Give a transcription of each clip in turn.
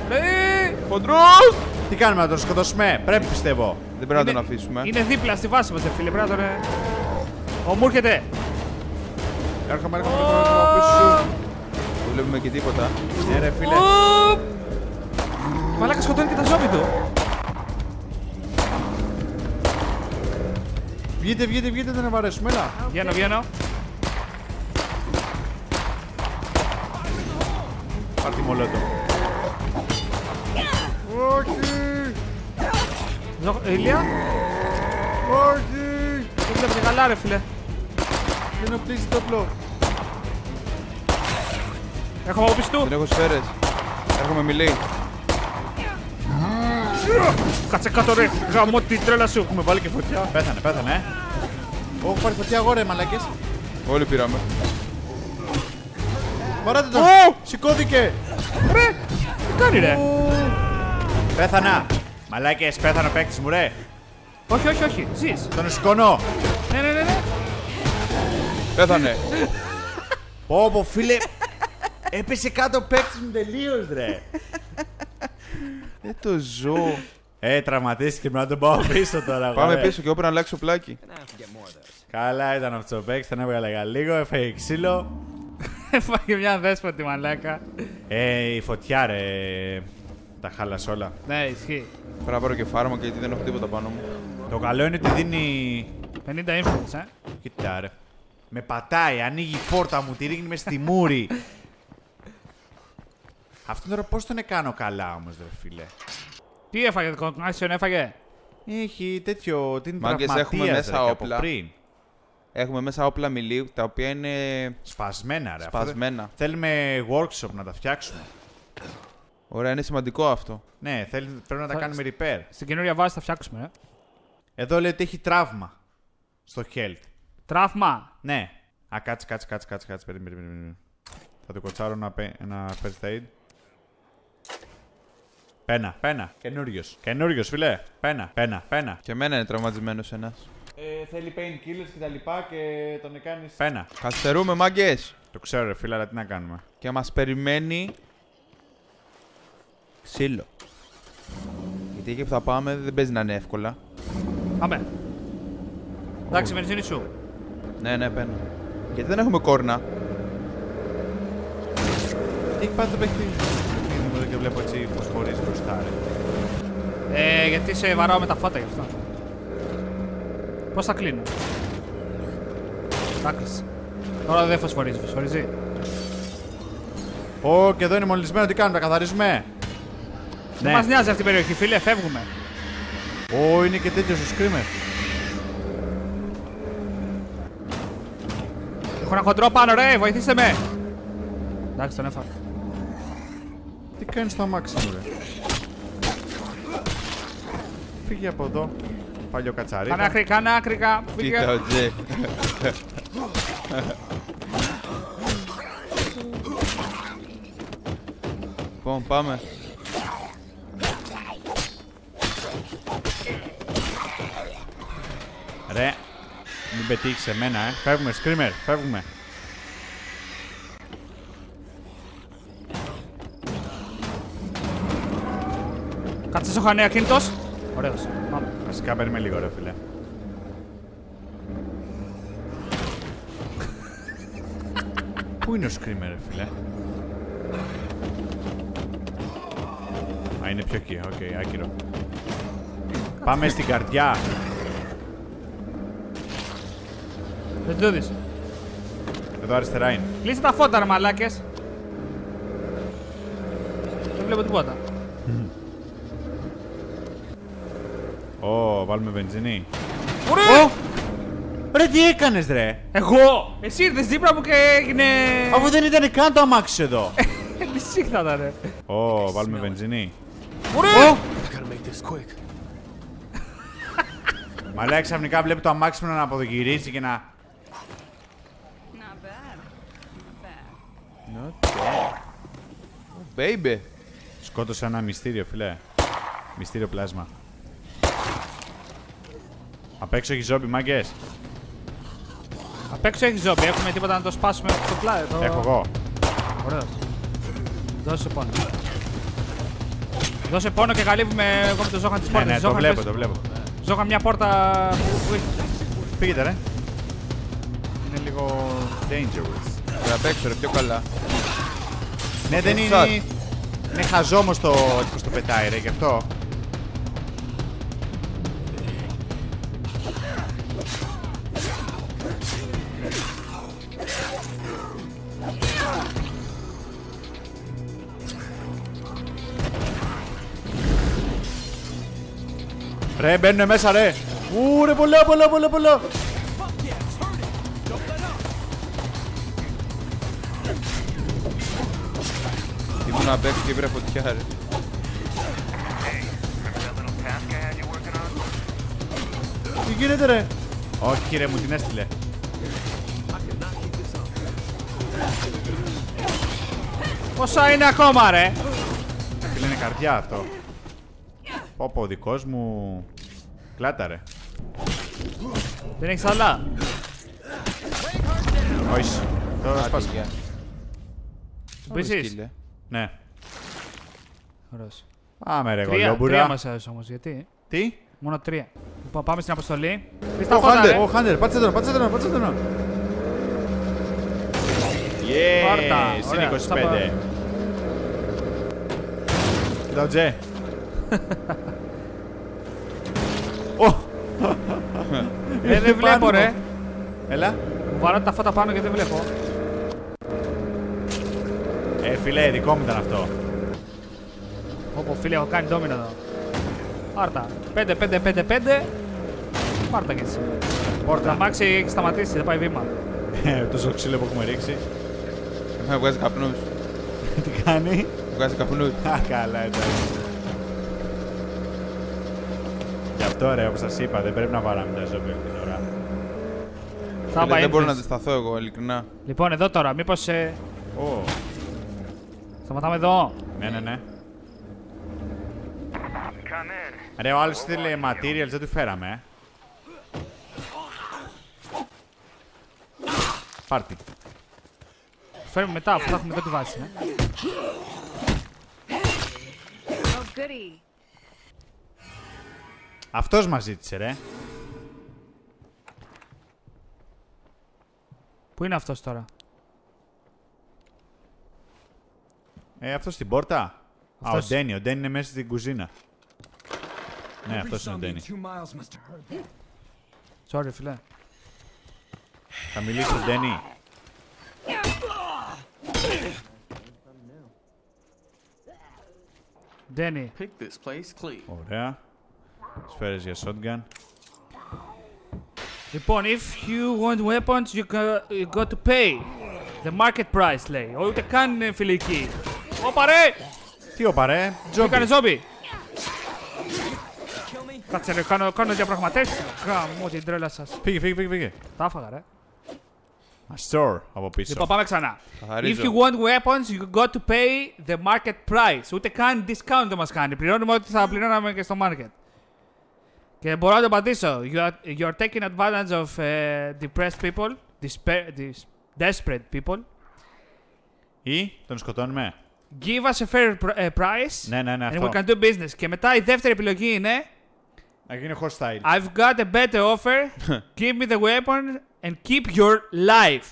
Χοντρός! Τι κάνουμε, να τον σκοτώσουμε? Πρέπει, πιστεύω. Δεν πρέπει να τον αφήσουμε. Είναι δίπλα στη βάση μας, φίλε. Πρέπει να τον. Μου έρχεται. Έρχομαι πίσω. Δεν βλέπουμε και τίποτα. Ναι, ρε φίλε. Μαλάκα σκοτώνει και τα ζόμπι του. Βγείτε, δεν βαρέσουμε, έλα. Βγαίνω. Πάρ' τη μολότο. Όχι. Ηλία. Όχι. Δεν βλέπετε καλά, ρε φίλε. Δεν οπλίζει το όπλο. Έχω από πίσω του. Δεν έχω σφαίρες. Έρχομαι μιλή. Κάτσε κάτω, ρε. Γαμώ την τρέλα σου. Έχουμε βάλει και φωτιά. Πέθανε. Έχω πάρει φωτιά εγώ, ρε μαλάκες. Όλοι πήραμε. Βαράτε τον. Σηκώθηκε. Ρε. Τι κάνει, ρε. Πέθανα. Μαλάκες, πέθανε ο παίκτης μου, ρε. Όχι. Ζεις. Τον σκονώ. Ναι. Πέθανε. Πω, φίλε. Έπεσε κάτω ο παίκτης μου τελείως, ρε. Δεν το ζω. Τραυματίστηκε, πρέπει να τον πάω πίσω τώρα. Πάμε πίσω και εγώ πρέπει να αλλάξω πλάκι. Καλά ήταν αυτός ο παίκτης, τον έβγαλε λίγο, έφαγε ξύλο. Έφαγε μια δέσποτη μαλάκα. Η φωτιά, ρε. Τα χάλασε όλα. Ναι, ισχύει. Πρέπει να πάρω και φάρμακα γιατί δεν έχω τίποτα πάνω μου. Το καλό είναι ότι δίνει. 50 influence, Κοίτα, ρε. Με πατάει, ανοίγει η πόρτα μου, τη ρίχνει μες στη μούρη. Αυτό τώρα πώς τον κάνω καλά όμως, ρε φίλε. Τι έφαγε, το Άξιον έφαγε. Έχει τέτοιο. Την Μάγκες, τραυματίας, έχουμε μέσα ρε, και από όπλα. πριν. Έχουμε μέσα όπλα μιλίου τα οποία είναι Σπασμένα, ρε. σπασμένα. Θέλουμε workshop να τα φτιάξουμε. Ωραία, είναι σημαντικό αυτό. Ναι, πρέπει να τα κάνουμε repair. Στην καινούρια βάση θα φτιάξουμε, Εδώ λέει ότι έχει τραύμα. Στο health. Τραύμα. Ναι. Κάτσε. Περίμενε. Θα του κοτσάρω ένα first aid. Πένα. Καινούριος, φίλε. Πένα. Και εμένα είναι τραυματισμένος ένας. Θέλει painkillers και τα λοιπά και τον κάνεις. Πένα. Καθυστερούμε, μάγκες. Το ξέρω, ρε φίλε, αλλά τι να κάνουμε. Και μας περιμένει ξύλο. Γιατί εκεί που θα πάμε δεν παίζει να είναι εύκολα. Πάμε. Εντάξει, βενζίνη σου. Ναι, παίρνω. Γιατί δεν έχουμε κόρνα. Τι έχει πάει το παιχνίδι. Εδώ και βλέπω έτσι πως χωρίζει μπροστά, ρε. Γιατί σε βαράω με τα φώτα γι' αυτό. Πώς θα κλείνω. Εντάξει. Τώρα δεν φωσφορίζει. Και εδώ είναι μολυσμένο, τι κάνουμε, τα καθαρίζουμε. Δεν μας νοιάζει αυτή η περιοχή, φίλε, φεύγουμε. Είναι και τέτοιος ο screamer. Έχω ένα χοντρό πάνω, ρε, βοηθήστε με. Εντάξει, τον έφαγα. Τι κάνεις στο αμάξι μου, ρε. Φύγε από εδώ. Παλιό κατσαρί. Κάνε άκρικα. Κοίτα ο Τζε. Λοιπόν, πάμε. Ρε, μην πετύχεις εμένα, Φεύγουμε, screamer, φεύγουμε. Κάτσε, έχω νέα κινητός. Ωραίος. Πάμε. Βασικά παίρνουμε λίγο, ρε φίλε. Πού είναι ο screamer, ρε φίλε. Είναι πιο εκεί, οκ, άκυρο. Πάμε στην καρδιά. Δεν το δεις. Εδώ αριστερά είναι. Κλείστε τα φώτα, ρε μαλάκες. Δεν βλέπω τίποτα. Βάλουμε βενζίνη. Ωραία! Ρε, τι έκανες, ρε. Εγώ! Εσύ ήρθες δίπλα μου και έγινε... Αφού δεν ήταν καν το αμάξι εδώ. Λυσίχτα ήταν, ρε. Βάλουμε βενζίνη. Ωραία! Μαλάκα, ξαφνικά βλέπει το αμάξι μου να αποδογυρίζει και να... Not bad. Oh, baby. Σκότωσε ένα μυστήριο, φίλε. Μυστήριο πλάσμα. Απ' έξω έχει ζόμπι, μάγκες. Απ' έξω έχει ζόμπι. Έχουμε τίποτα να το σπάσουμε στο πλάι. Έχω εγώ. Ωραίος. Δώσε πάνω. Δώσε πόνο και καλύβουμε εγώ με το Ζόχαν της Ναι, πόρτας. ναι, το βλέπω, το βλέπω. Ζόχαν μια πόρτα που έχει. Πήγαινε ρε. Είναι λίγο dangerous. Θα παίξω ρε πιο καλά. Ναι, δεν Shot. είναι. Είναι χαζό όμως το πως το πετάει ρε, γι' αυτό. Ρε, μπαίνουνε μέσα ρε. Ου, ρε, πολλά. Ήμουν να παίξω και πήρα φωτιά ρε. Τι γίνεται ρε. Όχι ρε, μου την έστειλε. Πόσα είναι ακόμα, ρε. Φίλε, είναι καρδιά αυτό. Πω, ο δικός μου κλάταρε. Δεν έχεις άλλα. Όχι. Τώρα σπάσε. Άτυχε. Μπήσεις. Σκύλε. Ναι. Ωραίος. Πάμε ρε Τρία γολόμπουρα. μας έδωσε όμως, γιατί. Τι? Μόνο 3. Λοιπόν, πάμε στην αποστολή. Πεις τα Ο φώτα, Χάντερ, ρε. ο Χάντερ, πάτσε τον. Πάρτα, Yeah, ωραία. συν 25. Κοίτα ο Τζε. Δεν βλέπω, ρε. Έλα. Μου βαράνε τα φώτα πάνω και δεν βλέπω. Φίλε, δικό μου ήταν αυτό. Όπω φίλε, έχω κάνει ντόμινο εδώ. Πάρτα. 5-5-5-5. Πάρτα κι εσύ. Το Πόρτα. αμάξι έχει σταματήσει, δεν πάει βήμα. Τόσο ξύλο που έχουμε ρίξει. Εμένα βγάζει καπνούς. Τι κάνει? Βγάζει καπνούς. Α, καλά, εντάξει. Γι' αυτό ρε, όπως σας είπα, δεν πρέπει να βαράμε τα ζόμπι όλη την ώρα. Θα Δεν μπορώ να αντισταθώ εγώ, ειλικρινά. Λοιπόν, εδώ τώρα, μήπως. Ω, Σταματάμε εδώ. ναι. Ρε, ο άλλος θέλει materials, δεν του φέραμε, Πάρτι. Φέρουμε μετά, αφού θα έχουμε εδώ τη βάση. Oh, goody. Αυτός μας ζήτησε, ρε. Πού είναι αυτός τώρα? Αυτός στην πόρτα. Α, ο Αυτός. Ντένι είναι μέσα στην κουζίνα. Ναι, αυτός είναι ο Ντένι. Sorry, φίλε. Θα μιλήσει στον Ντένι. Ντένι. Pick this place clean. Ωραία. Σφαίρες για shotgun. Λοιπόν, if you want weapons, you got to pay. The market price, λέει. Ούτε καν είναι φιλική. Ωπα ρε! Τι όπα ρε, Τι τζόμπι. έκανε ζόμπι. Κάτσε ρε, κάνω διαπραγματεύσεις. Γαμώ την τρέλα σας. Φύγε. Τα άφαγα ρε. Store από πίσω. Λοιπόν, πάμε ξανά. If Καθαρίζω. you want weapons, you got to pay the market price. Ούτε καν discount δεν μας κάνει. Πληρώνουμε ό,τι θα πληρώναμε και στο market. Και μπορώ να το απαντήσω. You are taking advantage of depressed people, desperate people. Ή τον σκοτώνουμε. Give us a fair price. Ναι, And αυτό. we can do business. Και μετά η δεύτερη επιλογή είναι Να γίνει hostile. I've got a better offer. Give me the weapon and keep your life.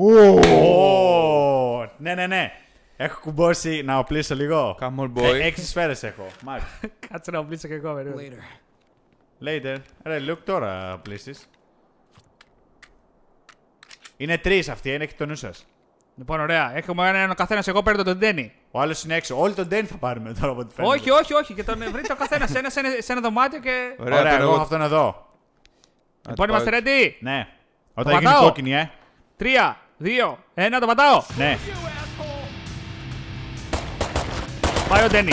Ω, ναι. Έχω κουμπώσει να οπλίσω λίγο. Come on, boy. 6 σφαίρες έχω. Max. Κάτσε να οπλίσω και εγώ, περίμενε. Later. Ρε, Luke, τώρα οπλίσεις. Είναι 3 αυτοί, έχει το νου σας. Λοιπόν, ωραία. Έχουμε έναν ο καθένας. Εγώ παίρνω τον Ντένι. Ο άλλος είναι έξω. Όλοι τον Danny θα πάρουμε τώρα από ό,τι φαίνεται. Όχι. Και τον βρείτε ο καθένας σε ένα δωμάτιο και. Ωραία, τον εγώ έχω αυτόν εδώ. Λοιπόν, είμαστε ready. Ναι. Όταν γίνει πατάω. κόκκινη, 3, 2, 1, το πατάω. Ναι. Πάει ο Ντένι.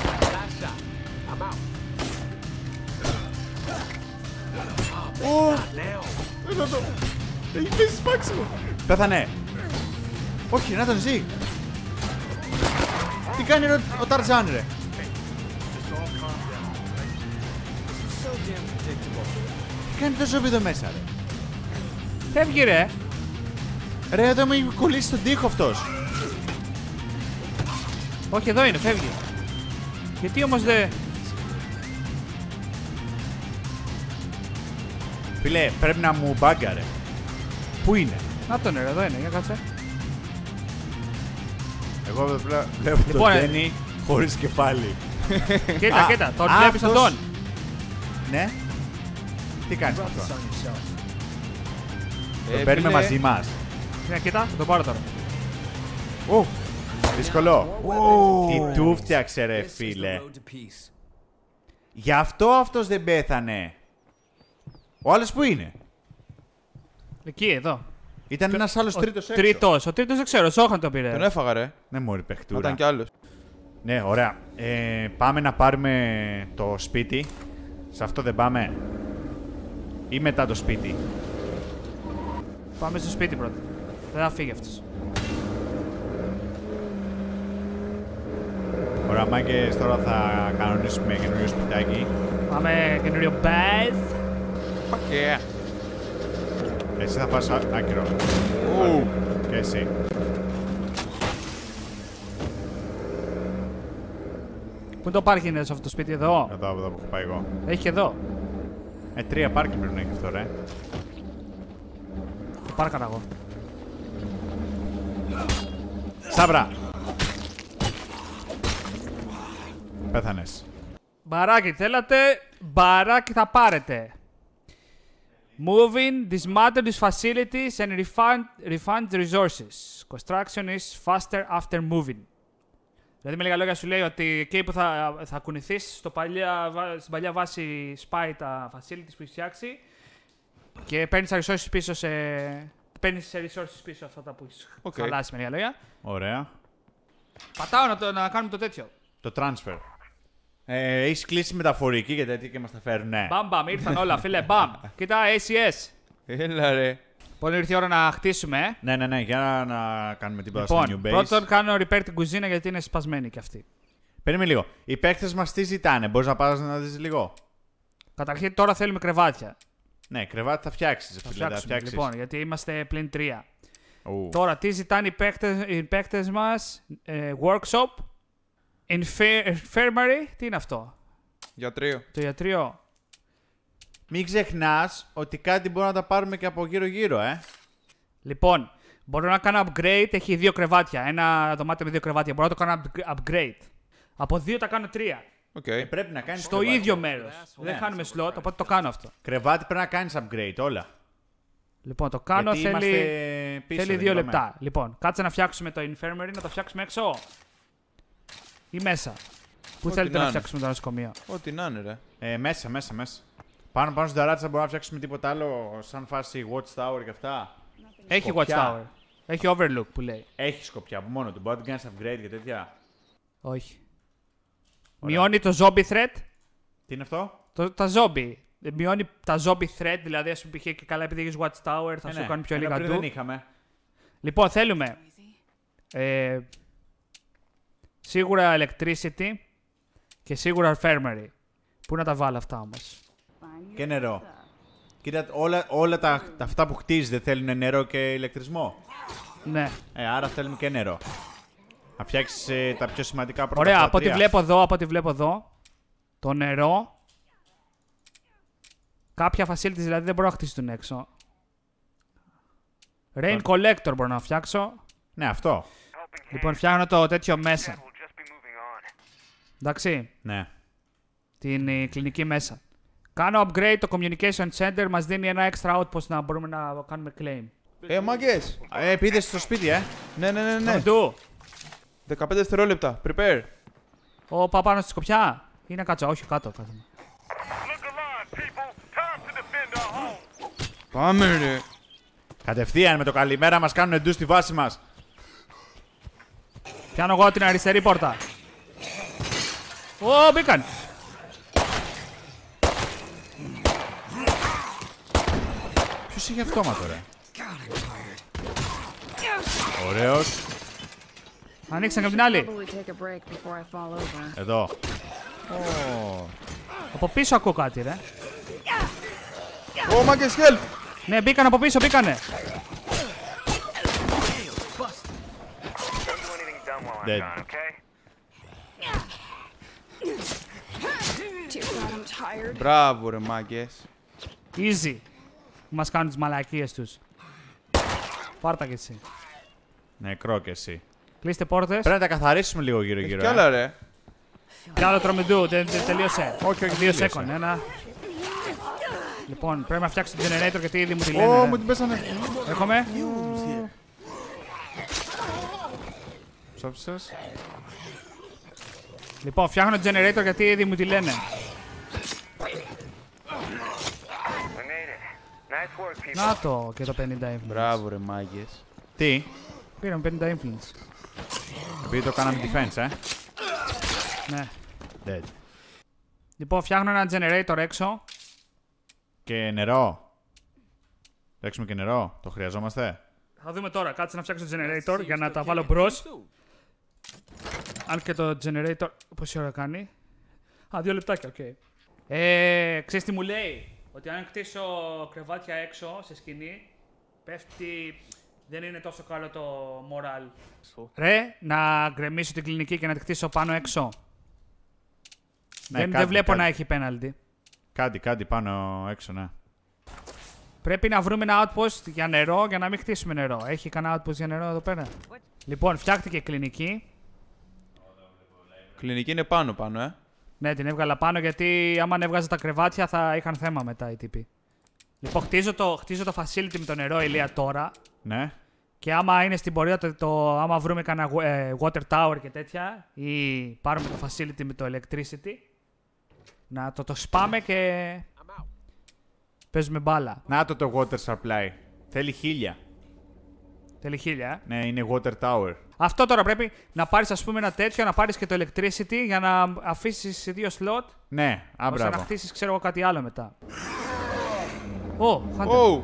Έχει πέσει σπάξιμο. Πέθανε. Όχι, να τον ζει. Τι κάνει ο Ταρζάν, ρε. Τι κάνει το ζόμπι εδώ μέσα, ρε. Φεύγει, ρε. Ρε, εδώ μου έχει κολλήσει τον τοίχο αυτός. Όχι, εδώ είναι, φεύγει. Γιατί όμως δεν... Φίλε, πρέπει να μου μπάγκαρε. Πού είναι? Να τον εδώ είναι, για κάτσε. Εγώ βλέπω τον Λοιπόν, Ντένι χωρίς κεφάλι. Κοίτα, Α, κοίτα, τον α, βλέπεις αυτός- αυτόν. Ναι. Τι κάνεις με αυτό? Τον Φίλε, παίρνουμε μαζί μας. Ναι, κοίτα, θα τον πάρω τώρα. Δύσκολο. Τι του φτιάξε ρε φίλε. Γι' αυτό αυτός δεν πέθανε. Ο άλλος που είναι? Εκεί, εδώ. Ήταν ένας άλλος τρίτος έξω. Τρίτος. Ο τρίτος δεν ξέρω, Σόχαν τον πήρε. Τον έφαγα ρε. Ναι μωρή Να παιχτούρα. ήταν κι άλλος. Ναι, ωραία. Πάμε να πάρουμε το σπίτι. Σε αυτό δεν πάμε? Ή μετά το σπίτι? Πάμε στο σπίτι πρώτα. Δεν θα φύγει αυτός. Ωραία, μάγκες, τώρα θα κανονίσουμε καινούριο σπιτάκι. Πάμε καινούριο μπέζ. Fuck yeah. Εσύ θα πας άκυρο. Ου. Και εσύ. Πού το πάρκινγκ είναι σε αυτό το σπίτι, εδώ? Εδώ που έχω πάει εγώ. Έχει και εδώ. 3 πάρκινγκ πρέπει να έχει αυτό, ρε. Το πάρκαρα εγώ. Σάβρα! Πέθανες. Μπαράκι θέλατε, μπαράκι θα πάρετε. Moving, dismantle these facilities and refund resources. Construction is faster after moving. Δηλαδή με λίγα λόγια σου λέει ότι εκεί που θα κουνηθείς στην παλιά βάση σπάει τα facilities που έχει φτιάξει και παίρνεις τα resources πίσω παίρνεις resources πίσω αυτά τα που έχεις χαλάσει με λίγα λόγια. Ωραία. Πατάω να κάνουμε το τέτοιο. Το transfer. Έχεις κλείσει μεταφορική και τέτοια και μας τα φέρνουνε. Μπαμ μπαμ, ήρθαν όλα φίλε, μπαμ. Κοίτα, ACS. Έλα ρε. Λοιπόν, ήρθε η ώρα να χτίσουμε. Ναι, για να κάνουμε τίποτα Λοιπόν, στο new base. πρώτον κάνω repair την κουζίνα γιατί είναι σπασμένη κι αυτή. Περίμενε λίγο. Οι παίκτες μας τι ζητάνε, μπορείς να πας να δεις λίγο? Καταρχήν τώρα θέλουμε κρεβάτια. Ναι, κρεβάτι θα φτιάξεις, Θα φίλε, θα φτιάξουμε, φτιάξεις. λοιπόν, γιατί είμαστε πλην 3. Ου. Τώρα, τι ζητάνε οι παίκτες μας? Workshop, infirmary, τι είναι αυτό? Γιατρείο. Το ιατρείο. Μην ξεχνάς ότι κάτι μπορούμε να τα πάρουμε και από γύρω-γύρω, Λοιπόν, μπορώ να κάνω upgrade, έχει 2 κρεβάτια. Ένα δωμάτιο με 2 κρεβάτια. Μπορώ να το κάνω upgrade. Από 2 τα κάνω 3. Οκ. Πρέπει να κάνεις Στο κρεβάτι. ίδιο μέρος. Δεν χάνουμε slot, οπότε το κάνω αυτό. Κρεβάτι πρέπει να κάνεις upgrade, όλα. Λοιπόν, το κάνω, Γιατί είμαστε πίσω, θέλει δεν 2 είπαμε. λεπτά. Λοιπόν, κάτσε να φτιάξουμε το infirmary, να το φτιάξουμε έξω. Ή μέσα. Πού θέλετε να να είναι. φτιάξουμε το νοσοκομείο? Ό,τι να είναι ρε. Μέσα. Πάνω στην ταράτσα μπορούμε να φτιάξουμε τίποτα άλλο, σαν φάση watchtower και αυτά. Έχει Σκοπιά. watchtower. Έχει overlook που λέει. Έχει σκοπιά από μόνο του. Μπορεί να την κάνεις upgrade και τέτοια. Όχι. Ωραία. Μειώνει το zombie threat. Τι είναι αυτό? Τα zombie. Μειώνει τα zombie threat, δηλαδή ας πούμε και καλά επειδή έχεις watchtower θα σου κάνει πιο λίγα πριν ντου. δεν είχαμε. Λοιπόν, θέλουμε σίγουρα electricity και σίγουρα infirmary. Πού να τα βάλω αυτά όμως? Και νερό. Κοίτα, όλα αυτά που χτίζεις δεν θέλουν νερό και ηλεκτρισμό. Ναι. Άρα θέλουμε και νερό. Να φτιάξεις τα πιο σημαντικά πρώτα. Ωραία, αυτά από ό,τι βλέπω εδώ, το νερό, κάποια facilities δηλαδή δεν μπορώ να χτίσουν έξω. Rain collector μπορώ να φτιάξω. Ναι, αυτό. Λοιπόν, φτιάχνω το τέτοιο μέσα. Εντάξει, Ναι. την κλινική μέσα. Κάνω upgrade το communication center, μας δίνει ένα extra outpost να μπορούμε να κάνουμε claim. Μάγκες. Πήγες στο σπίτι, Ναι. Ντου, 15 δευτερόλεπτα. Prepare. πάω πάνω στη σκοπιά ή να κάτσω? Όχι, κάτω. Πάμε ρε. Κατευθείαν με το καλημέρα μας κάνουν ντου στη βάση μας. Πιάνω εγώ την αριστερή πόρτα. Ω, μπήκαν. Ποιος είχε αυτόματο, ρε? Ωραίος. Ανοίξαν και από την άλλη. Probably take a break before I fall over. Εδώ. Από πίσω ακούω κάτι, ρε. Ω, μάγκες, help. Ναι, μπήκαν από πίσω, μπήκανε. Dead. tired. Μπράβο ρε μάγκες. Easy. Μας κάνουν τις μαλακίες τους. Πάρτα κι εσύ. Νεκρό κι εσύ. Κλείστε πόρτες. Πρέπει να τα καθαρίσουμε λίγο γύρω-γύρω. Κι άλλα ρε. Κι άλλο τρομιντού, τελείωσε. Όχι, Δύο τελείωσε. σέκον, ένα. Λοιπόν, πρέπει να φτιάξω την generator γιατί ήδη μου τη λένε. Ω, ρε. μου την πέσανε. Έχουμε. Ψόφισες. Λοιπόν, φτιάχνω generator γιατί ήδη μου τη λένε. Να το και το 50 influence. Μπράβο ρε μάγκες. Τι, Πήραμε 50 influence. επειδή το κάναμε defense, Ναι. Dead. Λοιπόν, φτιάχνω ένα generator έξω. Και νερό. Παίξουμε και νερό. Το χρειαζόμαστε. Θα δούμε τώρα. Κάτσε να φτιάξω το generator για να τα βάλω μπρος. Αν και το generator. Πόση ώρα κάνει? Α, 2 λεπτάκια, οκ. Ξέρεις τι μου λέει? Ότι αν κτίσω κρεβάτια έξω σε σκηνή, πέφτει. Δεν είναι τόσο καλό το moral. Ρε, να γκρεμίσω την κλινική και να τη κτίσω πάνω έξω. Ναι, δεν κάτι, βλέπω κάτι. να έχει penalty. Κάτι πάνω έξω, ναι. Πρέπει να βρούμε ένα outpost για νερό για να μην χτίσουμε νερό. Έχει κανένα outpost για νερό εδώ πέρα? Λοιπόν, φτιάχτηκε κλινική. Κλινική είναι πάνω, Ναι, την έβγαλα πάνω γιατί άμα έβγαζα τα κρεβάτια θα είχαν θέμα μετά οι τύποι. Λοιπόν, χτίζω το facility με το νερό ηλία τώρα. Ναι. Και άμα είναι στην πορεία, άμα βρούμε κανένα water tower και τέτοια, ή πάρουμε το facility με το electricity, να το σπάμε και παίζουμε μπάλα. Να το water supply. Θέλει 1000. Θέλει 1000, Ναι, είναι water tower. Αυτό τώρα πρέπει να πάρεις ας πούμε ένα τέτοιο, να πάρεις και το electricity για να αφήσεις 2 slot, Ναι, ώστε να μπράβο. χτίσεις ξέρω εγώ κάτι άλλο μετά. Ω, Hunter. Ω!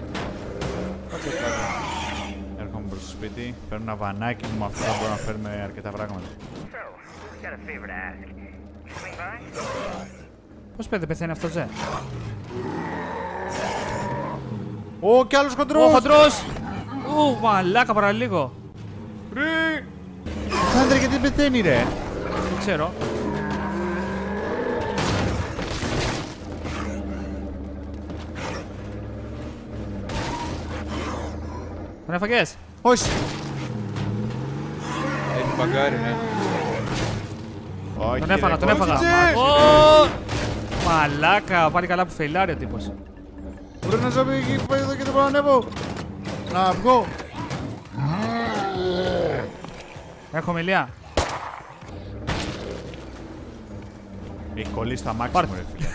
Έρχομαι προς το σπίτι, παίρνω ένα βανάκι που με αυτό μπορούμε να φέρουμε αρκετά πράγματα. Πώς δεν πεθαίνει αυτό, Ζε? Ω, κι άλλος Ω, χοντρός! χοντρός! Ου, μαλάκα παραλίγο. Ρε! Άντρε, γιατί πεθαίνει, ρε! Δεν ξέρω. Τον έφαγες? Όχι! Έχει μπαγκάρι, ναι. Όχι, Τον ρε, έφαγα, τον όχι, έφαγα. Τζε! Ω, μαλάκα, πάλι καλά που φεϊλάρει ο τύπος. Μπορεί να ζω εκεί που πάει εδώ και δεν μπορώ να ανέβω. Να βγω. Έχω μιλία. Έχει κολλήσει τα μάξι Πάρτε. μου, ρε φίλε.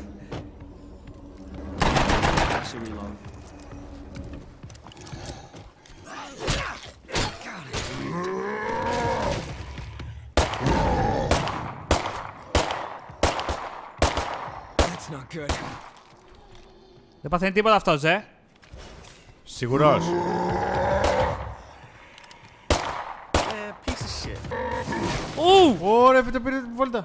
Δεν παθαίνει τίποτα αυτός, Σίγουρος. Ου! Ωραία, φίλε, πήρε την βόλτα.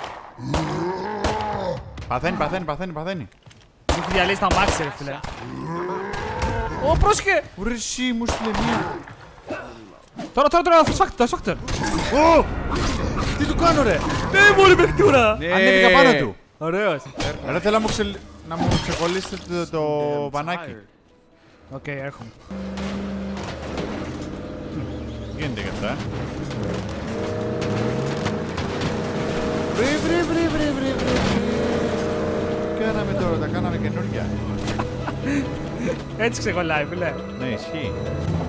Παθαίνει. Μου έχει διαλύσει τα μάξι, ρε φίλε. Ω, πρόσχε! Ωραία, εσύ μου στείλε μία. Τώρα, το σφάκτορ. Ω! Τι του κάνω, ρε! Ναι, μόλι παιχτούρα. Ανέβηκα πάνω του. Ωραίος. Ρε, θέλω να μου ξεκολλήσετε το πανάκι. Οκ, έρχομαι. Γίνεται και αυτά. Βρε. Κάναμε τώρα, τα κάναμε καινούργια. Έτσι ξεκολλάει, φίλε. Ναι, ισχύει.